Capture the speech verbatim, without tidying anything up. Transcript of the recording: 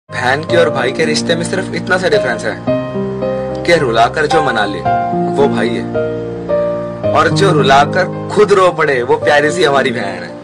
बहन के और भाई के रिश्ते में सिर्फ इतना सा डिफरेंस है कि रुलाकर जो मना ले वो भाई है, और जो रुलाकर खुद रो पड़े वो प्यारी सी हमारी बहन है।